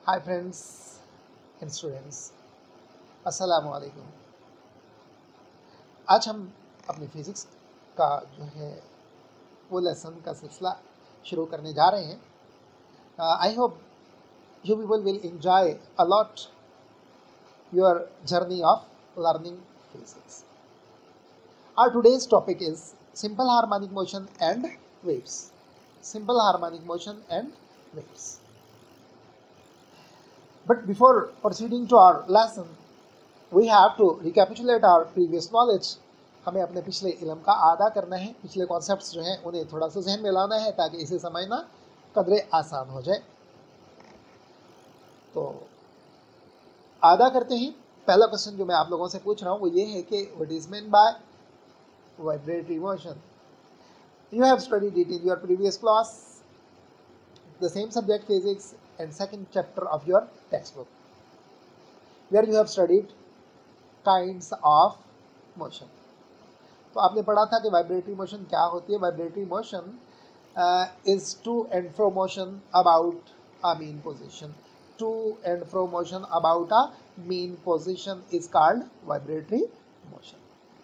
Hi friends and students, अस्सलाम वालेकुम। आज हम अपनी फिज़िक्स का जो है वो लेसन का सिलसिला शुरू करने जा रहे हैं। I hope you people will enjoy a lot your journey of learning physics. Our today's topic is simple harmonic motion and waves. Simple harmonic motion and waves. But before proceeding to our lesson, we have to recapitulate our previous knowledge. हमें अपने पिछले इल्म का आदा करना है, पिछले concepts जो हैं उन्हें थोड़ा सा जहन में लाना है ताकि इसे समझना कदरे आसान हो जाए। तो आदा करते हैं। पहला क्वेश्चन जो मैं आप लोगों से पूछ रहा हूँ वो ये है कि what is mean by vibratory motion. You have studied it in your previous class, the same subject physics and second chapter of your textbook, where you have studied kinds of motion. तो आपने पढ़ा था कि vibratory motion क्या होती है। Vibratory motion is to and fro motion about a mean position. To and fro motion about a mean position is called vibratory motion.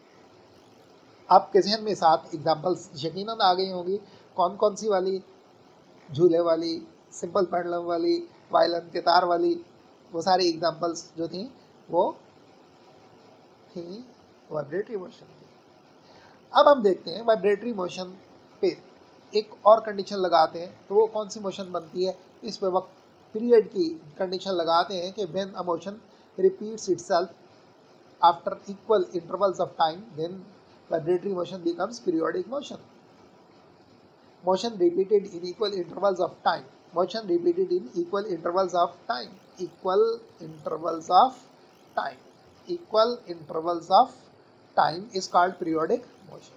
आपके जहन में 7 एग्जाम्पल्स यकीनन आ गई होंगी। कौन कौन सी वाली? झूले वाली, सिंपल पेंडुलम वाली, वायलिन के तार वाली, वो सारी एग्जाम्पल्स जो थी वो थी वाइब्रेटरी मोशन की। अब हम देखते हैं वाइब्रेटरी मोशन पे एक और कंडीशन लगाते हैं तो वो कौन सी मोशन बनती है। इस पे वक्त पीरियड की कंडीशन लगाते हैं कि when a motion repeats itself after equal intervals of time then vibratory motion becomes periodic motion. Motion repeated in equal intervals of time. Motion repeated in equal intervals of time. Equal intervals of time. Equal intervals of time is called periodic motion.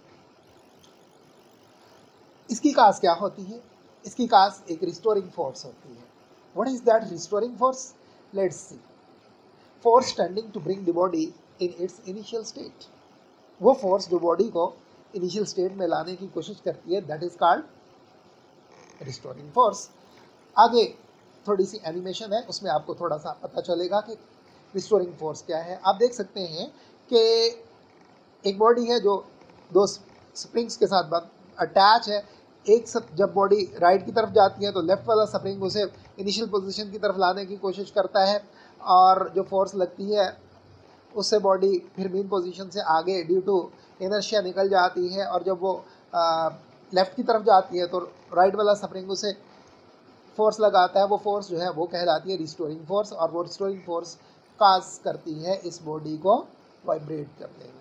इसकी काज क्या होती है? इसकी काज एक restoring force होती है। What is that restoring force? Let's see. Force tending to bring the body in its initial state. वो force जो बॉडी को इनिशियल स्टेट में लाने की कोशिश करती है, that is called restoring force. आगे थोड़ी सी एनिमेशन है, उसमें आपको थोड़ा सा पता चलेगा कि रिस्टोरिंग फोर्स क्या है। आप देख सकते हैं कि एक बॉडी है जो 2 स्प्रिंग्स के साथ अटैच है। एक जब बॉडी राइट की तरफ जाती है तो लेफ्ट वाला स्प्रिंग उसे इनिशियल पोजीशन की तरफ लाने की कोशिश करता है और जो फोर्स लगती है उससे बॉडी फिर मीन पोजीशन से आगे ड्यू टू इनर्शिया निकल जाती है और जब वो लेफ़्ट की तरफ जाती है तो राइट वाला स्प्रिंग उसे फोर्स लगाता है। वो फोर्स जो है वो कहलाती है रिस्टोरिंग फोर्स और वो रिस्टोरिंग फोर्स काज करती है इस बॉडी को वाइब्रेट करने में।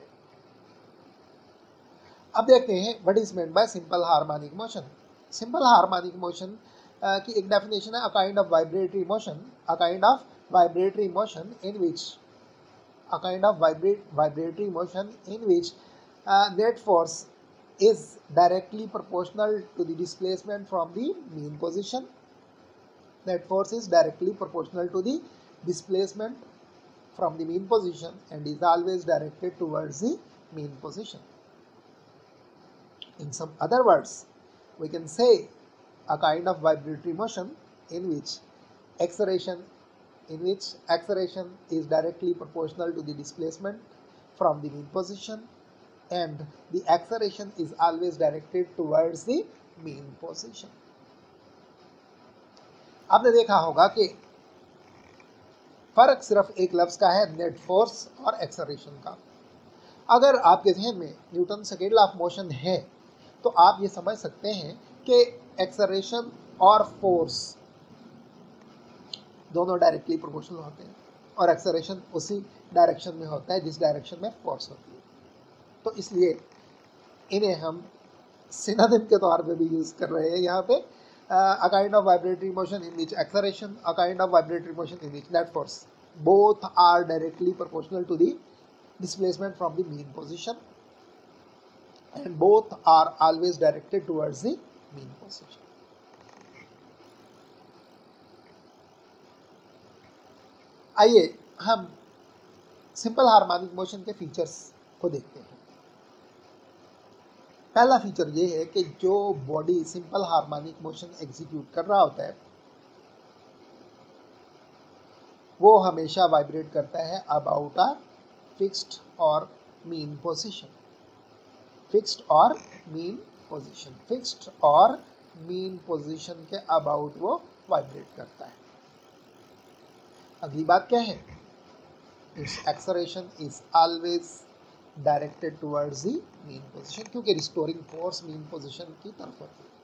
अब देखते हैं what is meant by simple harmonic motion. Simple harmonic motion की एक डेफिनेशन है, a kind of vibratory motion, a kind of vibratory motion in which a kind of vibratory motion in which net force is directly proportional to the displacement from the mean position. Net force is directly proportional to the displacement from the mean position and is always directed towards the mean position. In some other words, we can say a kind of vibratory motion in which acceleration is directly proportional to the displacement from the mean position and the acceleration is always directed towards the mean position. आपने देखा होगा कि फर्क सिर्फ एक लफ्ज का है, नेट फोर्स और एक्सेलरेशन का। अगर आपके जहन में Newton second law of motion है तो आप ये समझ सकते हैं कि एक्सेलरेशन और फोर्स दोनों डायरेक्टली प्रोपोर्शनल होते हैं और एक्सेलरेशन उसी डायरेक्शन में होता है जिस डायरेक्शन में फोर्स होती है। तो इसलिए इन्हें हम सिनोनिम के तौर पे भी यूज़ कर रहे हैं यहाँ पे। A kind of vibratory motion in which acceleration, a kind of vibratory motion in which net force, both are directly proportional to the displacement from the mean position and both are always directed towards the mean position. आइए हम simple harmonic motion के features को देखते हैं। पहला feature ये है कि जो body simple harmonic motion execute कर रहा होता है वो हमेशा वाइब्रेट करता है अबाउट अ फिक्स्ड और मीन पोजीशन, फिक्स्ड और मीन पोजीशन, फिक्स्ड और मीन पोजीशन के अबाउट वो वाइब्रेट करता है। अगली बात क्या है, its acceleration is always directed towards the mean position, क्योंकि रिस्टोरिंग फोर्स मीन पोजीशन की तरफ होती है,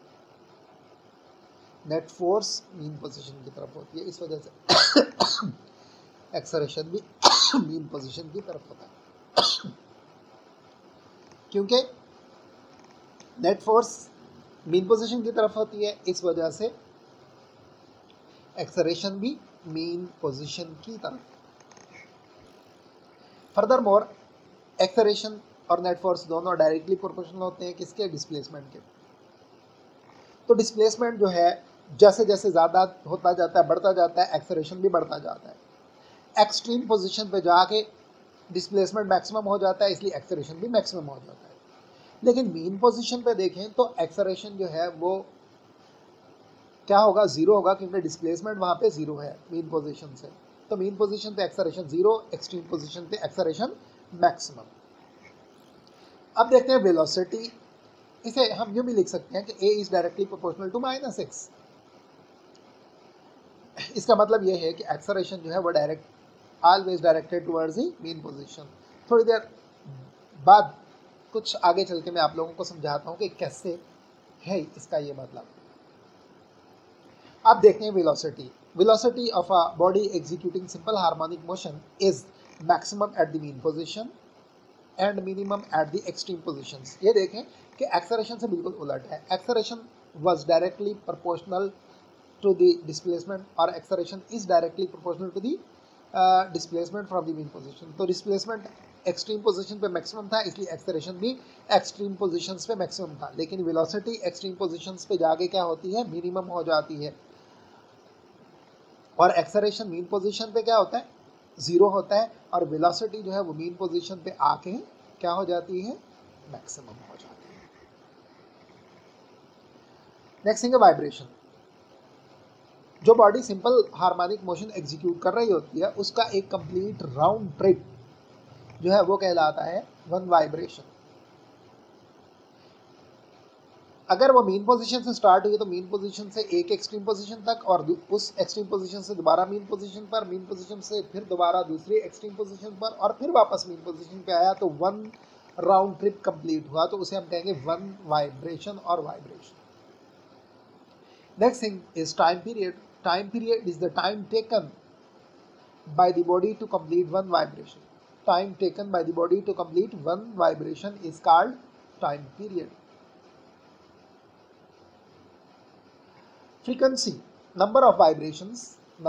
नेट फोर्स मीन पोजीशन की तरफ होती है, इस वजह से एक्सेलरेशन भी मीन पोजीशन की तरफ होता है, क्योंकि नेट फोर्स मीन पोजीशन की तरफ होती है, इस वजह से एक्सेलरेशन भी मीन पोजीशन की तरफ। फर्दर मोर एक्सेलरेशन और नेट फोर्स दोनों डायरेक्टली प्रोपोर्शनल होते हैं किसके, डिस्प्लेसमेंट के। तो डिस्प्लेसमेंट जो है जैसे जैसे ज़्यादा होता जाता है, बढ़ता जाता है, एक्सेलरेशन भी बढ़ता जाता है। एक्सट्रीम पोजीशन पे जाके डिस्प्लेसमेंट मैक्सिमम हो जाता है, इसलिए एक्सेलरेशन भी मैक्सिमम हो जाता है। लेकिन मीन पोजीशन पे देखें तो एक्सेलरेशन जो है वो क्या होगा, ज़ीरो होगा, क्योंकि डिस्प्लेसमेंट वहाँ पे ज़ीरो है मीन पोजीशन से। तो मीन पोजीशन पे एक्सेलरेशन ज़ीरो, एक्सट्रीम पोजीशन पे एक्सेलरेशन मैक्सिमम। अब देखते हैं वेलोसिटी, इसे हम यूँ भी लिख सकते हैं कि a is directly proportional to -x। इसका मतलब ये है कि एक्सेलरेशन जो है वो direct always directed towards the mean position. थोड़ी देर बाद कुछ आगे चल के मैं आप लोगों को समझाता हूँ कि कैसे है इसका ये मतलब। अब देखते हैं velocity. Velocity of a body executing simple harmonic motion is maximum at the mean position and minimum at the extreme positions. ये देखें कि एक्सेलरेशन से बिल्कुल उलट है। Acceleration was directly proportional to the displacement और acceleration is directly proportional to the displacement from the mean position. तो displacement extreme position पे मैक्सिमम था, इसलिए एक्सेलरेशन भी एक्सट्रीम पोजीशंस पे मैक्सिमम था। लेकिन वेलोसिटी एक्सट्रीम पोजीशंस पे जाके क्या होती है, मिनिमम हो जाती है, और एक्सेलरेशन मीन पोजीशन पे क्या होता है, ज़ीरो होता है, और वेलोसिटी जो है वो मीन पोजीशन पे आके क्या हो जाती है, मैक्सिमम हो जाती है। नेक्स्ट थिंग है वाइब्रेशन। जो body simple harmonic motion execute कर रही होती है उसका एक कंप्लीट राउंड ट्रिप जो है वो कहलाता है वन वाइब्रेशन। अगर वो मीन पोजीशन से स्टार्ट हुई तो मीन पोजीशन से एक एक्सट्रीम पोजीशन तक, और उस एक्सट्रीम पोजीशन से दोबारा मीन पोजीशन पर, मीन पोजीशन से फिर दोबारा दूसरी एक्सट्रीम पोजीशन पर, और फिर वापस मीन पोजीशन पे आया, तो वन राउंड ट्रिप कंप्लीट हुआ, तो उसे हम कहेंगे वन वाइब्रेशन और vibration. Next thing is time period. Time period is the time taken by the body to complete one vibration. Time taken by the body to complete one vibration is called time period. Frequency, number of vibrations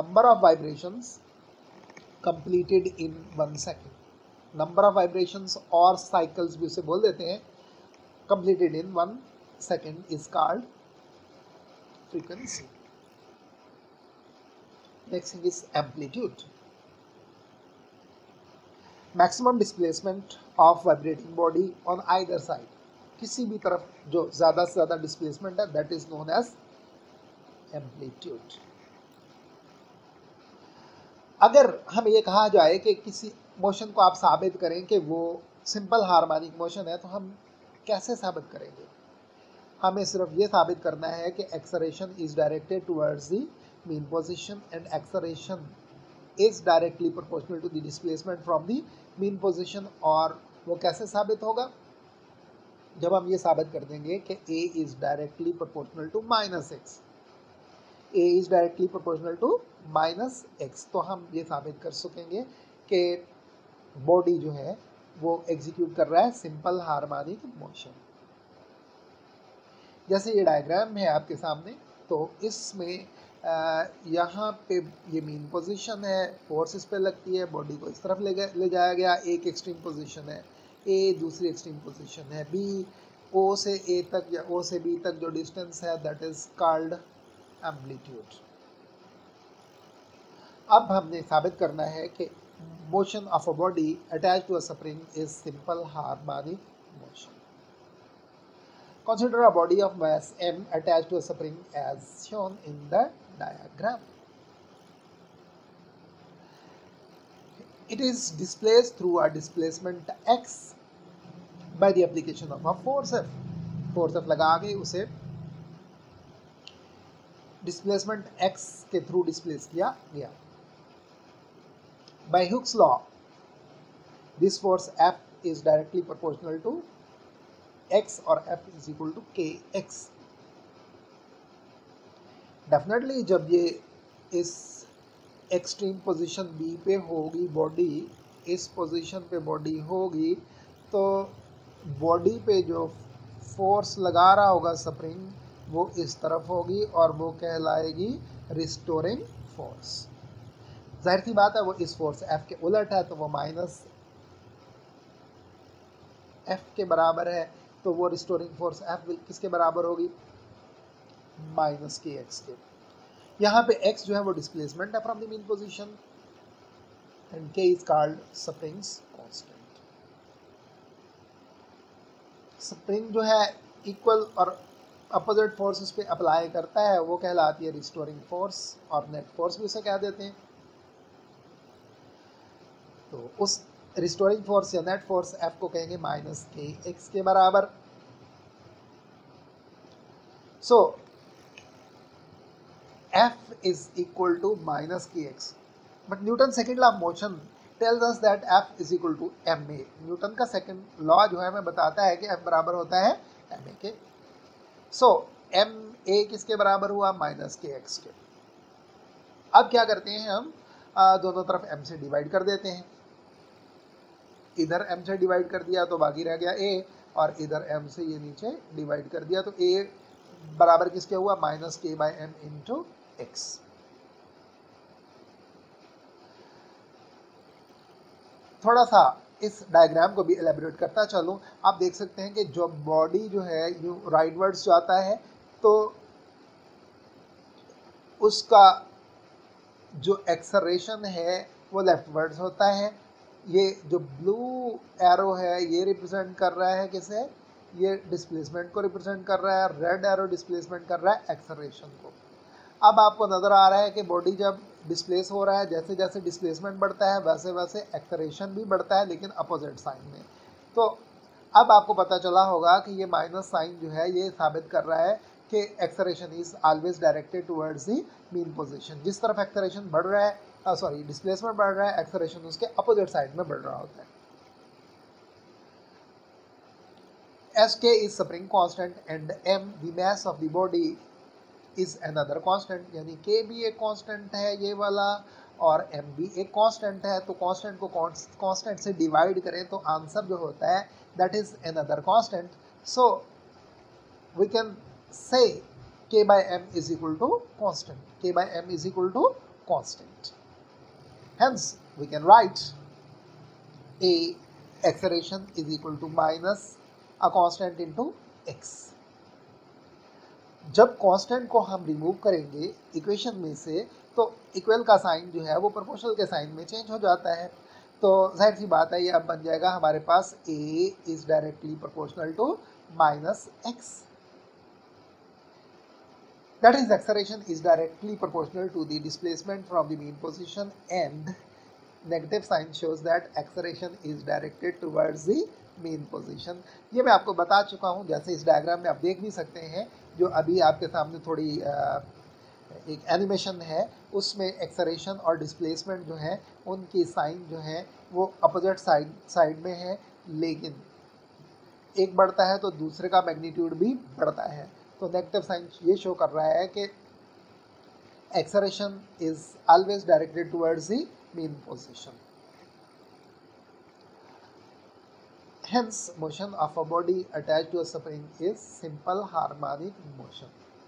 completed in 1 second. Number of vibrations और cycles भी उसे बोल देते हैं, completed in 1 second is called frequency. Next thing is amplitude. Maximum displacement of vibrating body on either side, किसी भी तरफ जो ज़्यादा से ज़्यादा डिस्प्लेसमेंट है, that is known as amplitude. अगर हम ये कहा जाए कि किसी मोशन को आप साबित करें कि वो सिंपल हार्मोनिक मोशन है, तो हम कैसे साबित करेंगे? हमें सिर्फ ये साबित करना है कि acceleration is directed towards the mean position and acceleration is directly proportional to the displacement from the mean position. और वो कैसे साबित होगा? जब हम ये साबित कर देंगे कि a is directly proportional to -x, a is directly proportional to -x, तो हम ये साबित कर सकेंगे कि बॉडी जो है वो एग्जीक्यूट कर रहा है सिंपल हार्मोनिक मोशन। जैसे ये डायग्राम है आपके सामने, तो इसमें यहाँ पे ये मीन पोजीशन है, फोर्स इस पे लगती है, बॉडी को इस तरफ ले जाया गया, एक एक्सट्रीम पोजीशन है A, दूसरी एक्सट्रीम पोजीशन है B, O से A तक या O से B तक जो डिस्टेंस है दैट इज कॉल्ड एम्पलीट्यूड। अब हमने साबित करना है कि motion of a body attached to a spring is simple harmonic motion. Consider a body of mass m attached to a spring as shown in the diagram. it is displaced through a displacement x by the application of a force F. Force F लगा के उसे displacement x के through displace किया गया. By Hooke's law, this force F is directly proportional to x or F is equal to kx. Definitely जब ये इस extreme position B पे होगी बॉडी, इस पोजीशन पे बॉडी होगी, तो बॉडी पे जो फोर्स लगा रहा होगा स्प्रिंग वो इस तरफ होगी और वो कहलाएगी रिस्टोरिंग फोर्स. जाहिर सी बात है वो इस फोर्स F के उलट है, तो वो माइनस F के बराबर है, तो वो रिस्टोरिंग फोर्स F किसके बराबर होगी? माइनस के एक्स के. यहाँ पे x जो है वो डिस्प्लेसमेंट है from the mean position and k is called spring's constant. Spring जो है इक्वल और अपोजिट फोर्सेस पे अप्लाई करता है, वो कहलाती है रिस्टोरिंग फोर्स, और नेट फोर्स भी उसे कह देते हैं. तो उस रिस्टोरिंग फोर्स या नेट फोर्स F को कहेंगे माइनस के एक्स के बराबर. So F is equal to minus kx. But Newton's second law of motion tells us that F is equal to ma. Newton का सेकंड लॉ जो है हमें बताता है कि F बराबर होता है ma के. सो ma किसके बराबर हुआ? माइनस के एक्स के. अब क्या करते हैं हम? दोनों तरफ m से डिवाइड कर देते हैं. इधर m से डिवाइड कर दिया तो बाकी रह गया a, और इधर m से ये नीचे डिवाइड कर दिया तो a बराबर किसके हुआ? माइनस के बाई एम इंटू एक्स. थोड़ा सा इस डायग्राम को भी एलेबोरेट करता चलूं. आप देख सकते हैं कि जो बॉडी जो है यूं राइटवर्ड्स जाता है तो उसका जो एक्सेलरेशन है वो लेफ्टवर्ड्स होता है. ये जो ब्लू एरो है ये रिप्रेजेंट कर रहा है किसे? ये डिस्प्लेसमेंट को रिप्रेजेंट कर रहा है. रेड एरो डिस्प्लेसमेंट कर रहा है एक्सेलरेशन को. अब आपको नज़र आ रहा है कि बॉडी जब डिस्प्लेस हो रहा है, जैसे जैसे डिस्प्लेसमेंट बढ़ता है वैसे वैसे एक्सेलरेशन भी बढ़ता है, लेकिन अपोजिट साइन में. तो अब आपको पता चला होगा कि ये माइनस साइन जो है ये साबित कर रहा है कि acceleration is always directed towards the mean position. जिस तरफ एक्सेलरेशन बढ़ रहा है, डिस्प्लेसमेंट बढ़ रहा है, एक्सेलरेशन उसके अपोजिट साइड में बढ़ रहा होता है. As k is spring constant and m the mass of the body is another constant, यानी k भी एक constant है ये वाला और m भी एक constant है. तो constant को constant से divide करें तो आंसर जो होता है that is another constant. So we can say k by m is equal to constant. K by m is equal to constant. Hence we can write a acceleration is equal to minus a constant into x. जब constant को हम remove करेंगे equation में से तो equal का sign जो है वो प्रोपोर्शनल के साइन में चेंज हो जाता है. तो जाहिर सी बात है ये अब बन जाएगा हमारे पास a is directly proportional to minus x. That is acceleration is directly proportional to the displacement from the mean position and negative sign shows that acceleration is directed towards the mean position. ये मैं आपको बता चुका हूँ. जैसे इस diagram में आप देख भी सकते हैं जो अभी आपके सामने थोड़ी एक एनिमेशन है, उसमें एक्सेलरेशन और डिस्प्लेसमेंट जो है उनकी साइन जो है वो अपोजिट साइड में है, लेकिन एक बढ़ता है तो दूसरे का मैग्नीट्यूड भी बढ़ता है. तो नेगेटिव साइन ये शो कर रहा है कि acceleration is always directed towards the mean position. Hence, motion of a body attached to a spring is simple harmonic motion.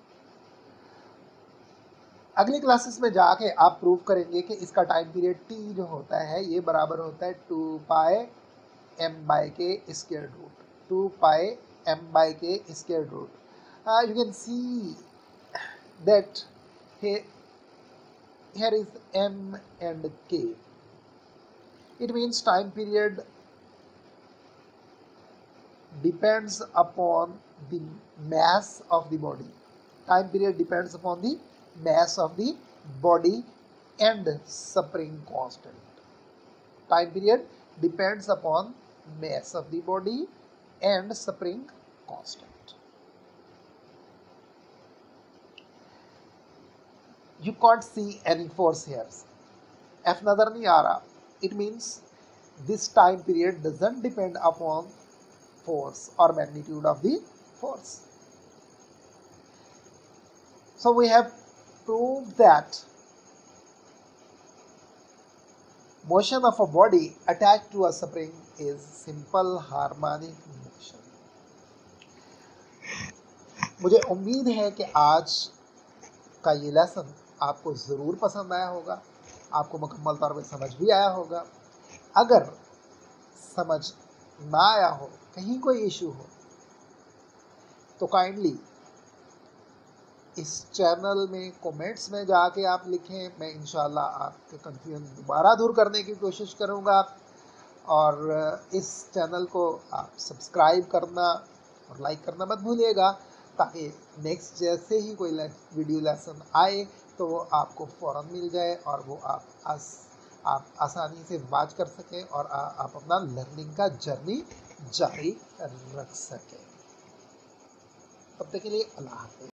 अगली क्लासेस में जाके आप प्रूव करेंगे कि इसका टाइम पीरियड t जो होता है ये बराबर होता है 2 pi m by k square root. 2 pi m by k square root. You can see that here is m and k. It means time period depends upon the mass of the body. Time period depends upon the mass of the body and spring constant. Time period depends upon mass of the body and spring constant. You can't see any force here. F नजर नहीं आ रहा. It means this time period doesn't depend upon force or magnitude of the force. So we have proved that motion of a body attached to a spring is simple harmonic motion. मुझे उम्मीद है कि आज का ये lesson आपको ज़रूर पसंद आया होगा, आपको मुकम्मल तौर पे समझ भी आया होगा. अगर समझ ना आया हो, कहीं कोई इशू हो, तो काइंडली इस चैनल में कमेंट्स में जाके आप लिखें. मैं इंशाल्लाह आपके कंफ्यूजन दोबारा दूर करने की कोशिश करूँगा. और इस चैनल को आप सब्सक्राइब करना और लाइक करना मत भूलिएगा, ताकि नेक्स्ट जैसे ही कोई वीडियो लेसन आए तो वो आपको फ़ौरन मिल जाए और वो आप आसानी से वॉच कर सकें और आप अपना लर्निंग का जर्नी जारी रख सकें. तब तक के लिए अल्लाह हाफ़िज़.